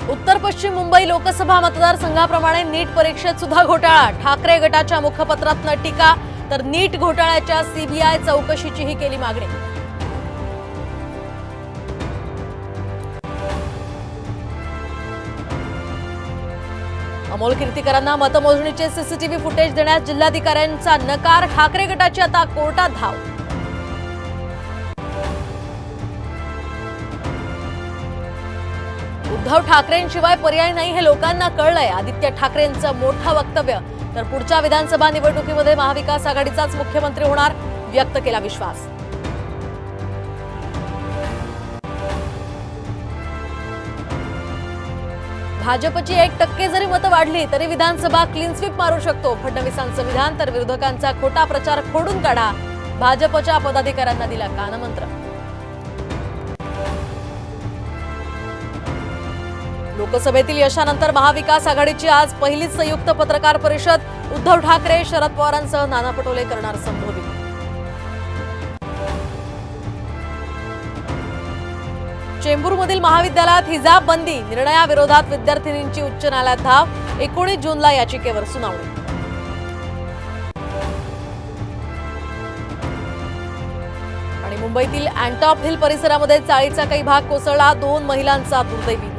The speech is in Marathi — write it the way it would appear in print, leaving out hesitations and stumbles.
उत्तर पश्चिम मुंबई लोकसभा मतदारसंघाप्रमाणे नीट परीक्षेत सुद्धा घोटाळा। ठाकरे गटाच्या मुखपत्रातनं टीका, तर नीट घोटाळ्याच्या सीबीआय चौकशीचीही केली मागणी। अमोल कीर्तीकरांना मतमोजणीचे सीसीटीव्ही फुटेज देण्यास जिल्हाधिकाऱ्यांचा नकार। ठाकरे गटाची आता कोर्टात धाव। उद्धव ठाकरेंशिवाय पर्याय नाही हे लोकांना कळलंय। आदित्य ठाकरेंचं मोठं वक्तव्य। तर पुढच्या विधानसभा निवडणुकीमध्ये महाविकास आघाडीचाच मुख्यमंत्री होणार, व्यक्त केला विश्वास। भाजपची 1% जरी मतं वाढली तरी विधानसभा क्लीन स्वीप मारू शकतो, फडणवीसांचं विधान। तर विरोधकांचा खोटा प्रचार खोडून काढा, भाजपच्या पदाधिकाऱ्यांना दिला कानमंत्र। लोकसभेतील यशानंतर महाविकास आघाडीची आज पहिलीच संयुक्त पत्रकार परिषद। उद्धव ठाकरे, शरद पवारांसह नाना पटोले करणार संबोधित। चेंबूरमधील महाविद्यालयात हिजाब बंदी निर्णयाविरोधात विद्यार्थिनींची उच्च न्यायालयात धाव। 19 जूनला याचिकेवर सुनावणी। आणि मुंबईतील अँटॉप हिल परिसरामध्ये चाळीचा काही भाग कोसळला, 2 महिलांचा दुर्दैवी